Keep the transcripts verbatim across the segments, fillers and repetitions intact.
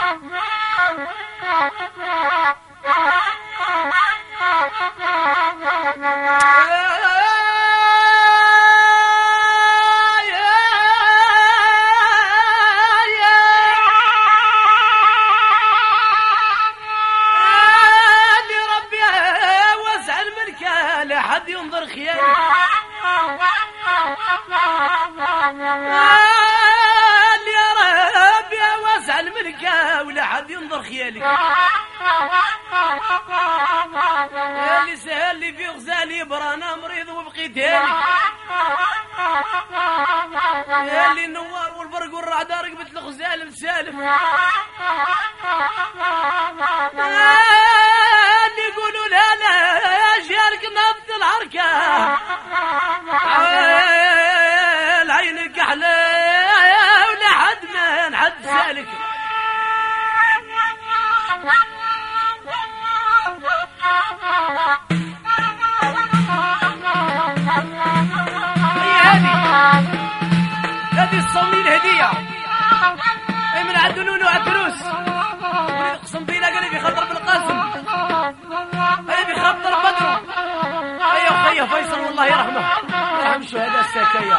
حد ينظر خيالي يا رب يا واسع الملكة ولا حد ينظر خيالي يا اللي سهل لي في غزالي برانا مريض وبقيت هاني يا اللي النوار والبرق والرعد رقبت الغزال مسالف اللي يقولوا لا لا جالك نبض العركة العين كحلة ولا حد من حد سالك هذه الصومين هدية من عدنون وعدروس اقسم بالله قال لي بخطر بالقاسم قال لي بخطر بدر ايوه خيا فيصل والله يرحمه يرحم الشهداء الساكية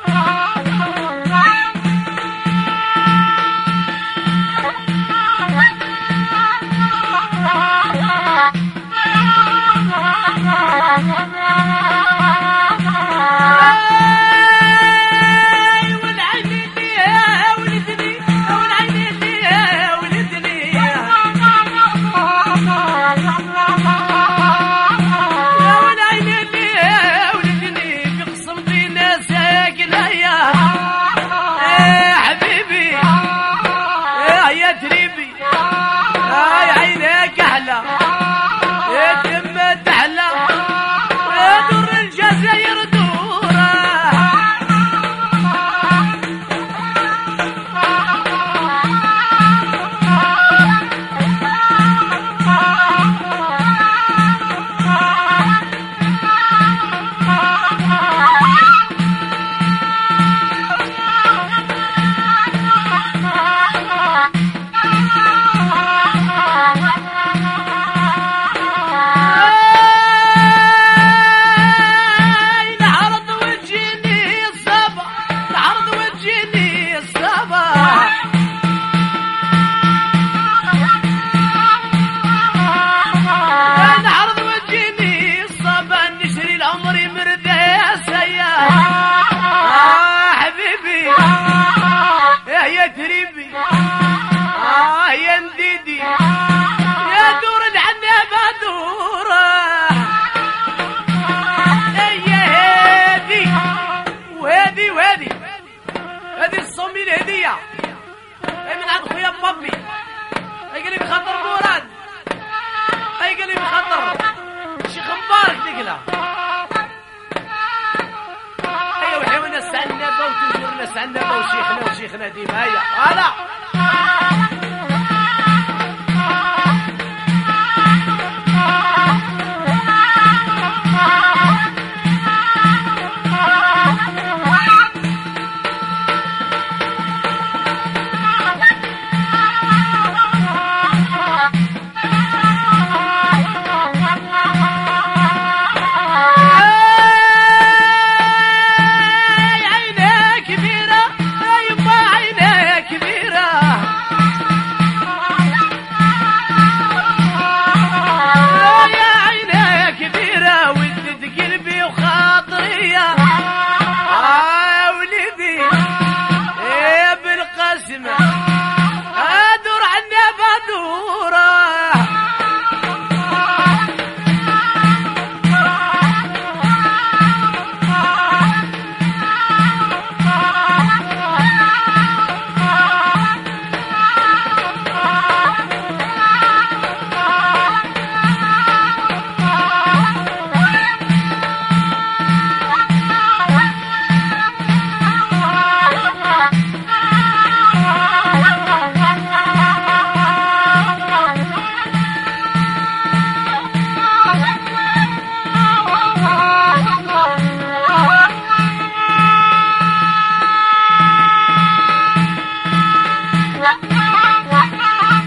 عندنا وشيخنا وشيخنا ديما هيا هلا كبيرة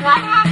Bye.